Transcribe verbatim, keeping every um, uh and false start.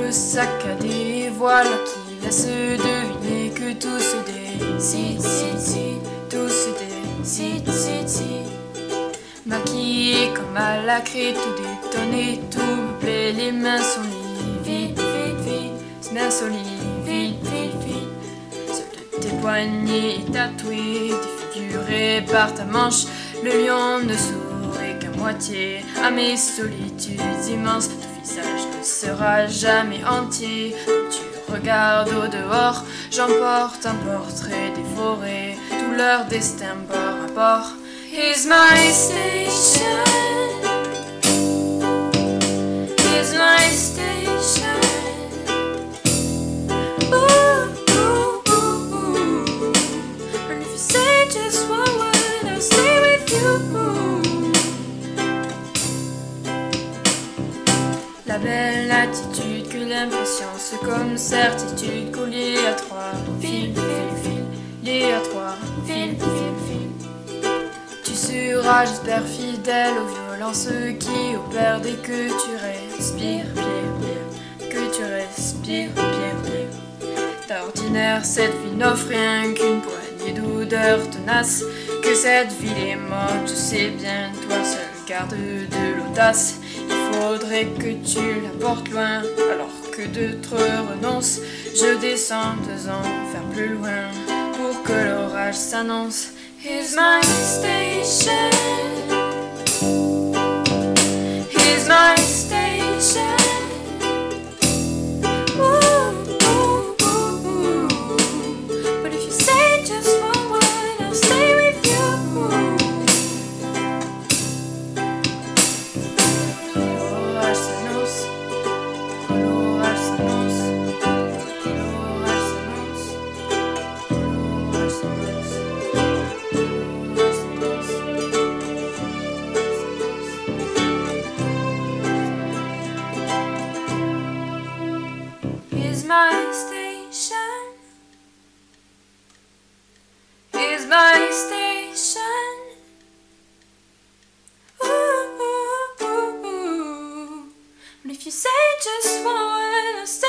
le saccadé, voilà qui laisse deviner que tout se décide, si, si, tout se décide, si, si. Maquillé comme à la craie, tout détonné, tout me plaît, les mains sont liées, vite, vite, vite, les mains sont liées, vite, vite, vite. Seul de tes poignets est tatoué, défiguré par ta manche, le lion ne sourit qu'à moitié à mes solitudes immenses. Ton visage ne sera jamais entier. Quand tu regardes au dehors, j'emporte un portrait dévoré, tout leur destin bord à bord. Here's my station. Here's my station. Ooh, ooh, ooh, ooh. And if you say just one word, I'll stay with you. La belle attitude que l'impatience comme certitude, collier à trois fils, fil, fil, lié à trois fils, fil, fil. Tu seras, j'espère, fidèle aux violences qui opèrent dès que tu respires, pire, pire, que tu respires, pire, pire. D'ordinaire, cette vie n'offre rien qu'une poignée d'odeurs tenaces, que cette ville est morte, je sais bien, toi seul garde de l'audace. Il faudrait que tu la portes loin, alors que d'autres renoncent. Je descends deux ans, faire plus loin, pour que l'orage s'annonce. Here's my station. Here's my station. Ooh, ooh, ooh, ooh. But if you say just one word, I'll stay with you. L'orage s'annonce. L'orage s'annonce. L'orage s'annonce. L'orage s'annonce. Here's my station. Here's my station. Ooh, ooh, ooh. But if you say just one word, I'll stay.